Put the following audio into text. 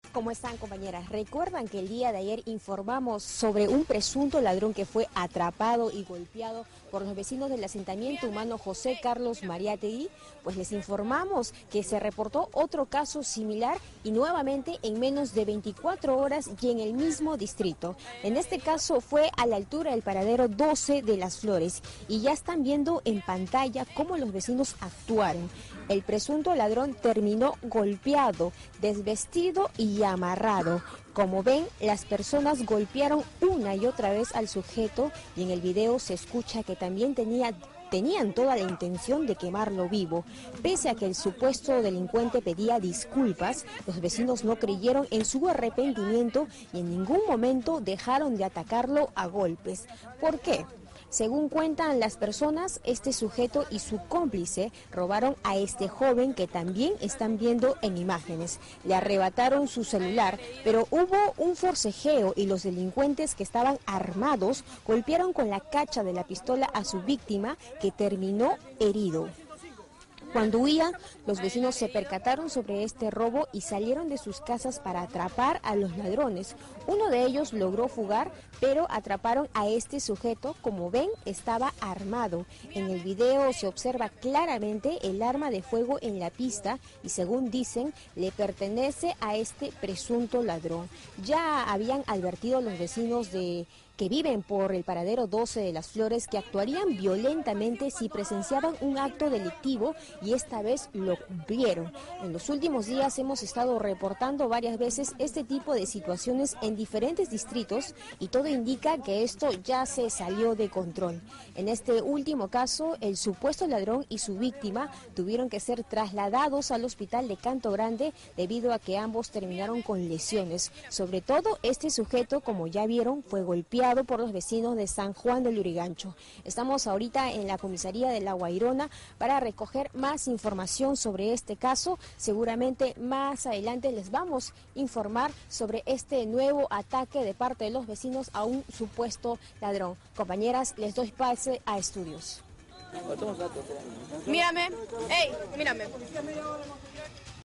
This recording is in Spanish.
¿Cómo están, compañeras? ¿Recuerdan que el día de ayer informamos sobre un presunto ladrón que fue atrapado y golpeado por los vecinos del asentamiento humano José Carlos Mariátegui? Pues les informamos que se reportó otro caso similar y nuevamente en menos de 24 horas y en el mismo distrito. En este caso fue a la altura del paradero 12 de Las Flores y ya están viendo en pantalla cómo los vecinos actuaron. El presunto ladrón terminó golpeado, desvestido y amarrado. Como ven, las personas golpearon una y otra vez al sujeto y en el video se escucha que también tenían toda la intención de quemarlo vivo. Pese a que el supuesto delincuente pedía disculpas, los vecinos no creyeron en su arrepentimiento y en ningún momento dejaron de atacarlo a golpes. ¿Por qué? Según cuentan las personas, este sujeto y su cómplice robaron a este joven que también están viendo en imágenes. Le arrebataron su celular, pero hubo un forcejeo y los delincuentes que estaban armados golpearon con la cacha de la pistola a su víctima, que terminó herido. Cuando huían, los vecinos se percataron sobre este robo y salieron de sus casas para atrapar a los ladrones. Uno de ellos logró fugar, pero atraparon a este sujeto. Como ven, estaba armado. En el video se observa claramente el arma de fuego en la pista y, según dicen, le pertenece a este presunto ladrón. Ya habían advertido los vecinos que viven por el paradero 12 de Las Flores que actuarían violentamente si presenciaban un acto delictivo y esta vez lo cumplieron. En los últimos días hemos estado reportando varias veces este tipo de situaciones en diferentes distritos y todo indica que esto ya se salió de control. En este último caso, el supuesto ladrón y su víctima tuvieron que ser trasladados al hospital de Canto Grande debido a que ambos terminaron con lesiones. Sobre todo, este sujeto, como ya vieron, fue golpeado por los vecinos de San Juan del Lurigancho. Estamos ahorita en la comisaría de La Guairona para recoger más información sobre este caso. Seguramente más adelante les vamos a informar sobre este nuevo ataque de parte de los vecinos a un supuesto ladrón. Compañeras, les doy pase a estudios. Mírame, hey, mírame.